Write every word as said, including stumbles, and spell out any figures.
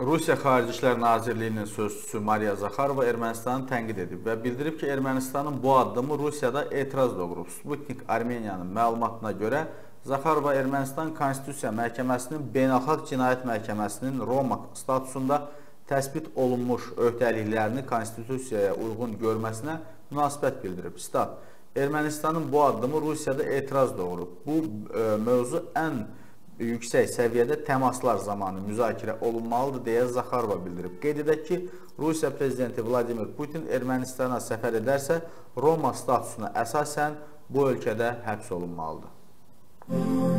Rusiya Xarici İşlər Nazirliyinin sözçüsü Mariya Zakharova Ermənistanı tənqid edib və bildirib ki, Ermənistanın bu addımı Rusiyada etiraz doğurub. Sputnik Armeniyanın məlumatına görə Zakharova Ermənistan Konstitusiya Məhkəməsinin Beynəlxalq Cinayət Məhkəməsinin Roma statusunda təsbit olunmuş öhdəliklərini konstitusiyaya uyğun görməsinə münasibət bildirib. Stat: Ermənistanın bu addımı Rusiyada etiraz doğurub. Bu e, mövzu ən yüksək səviyyədə təmaslar zamanı müzakirə olunmalıdır deyə Zakharova bildirib. Qeyd edək ki, Rusiya Prezidenti Vladimir Putin Ermənistana səfər edərsə, Roma statusuna əsasən bu ölkədə həbs olunmalıdır.